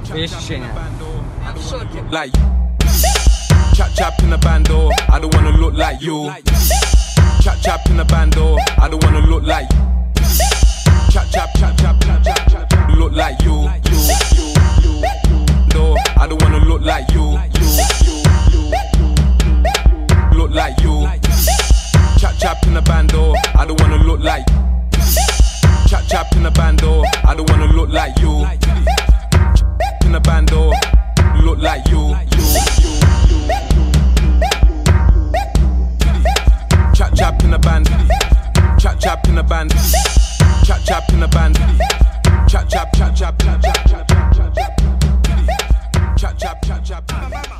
Твои ощущения? Я в шоке. Like chap chap in the bando, I don't wanna look like you. Chap chap in the bando, I don't wanna look like. Chap chap chap chap chap chap chap. Look like you. No, I don't wanna look like you. Look like you. Chap chap in the bando, I don't wanna look like. Chap chap in the bando, I don't wanna look like you. In the bando, look like you. Chap chap in the band, chap chap in the band, chap chap in the band, chap chap chap chap chap chap chap chap chap chap chap chap.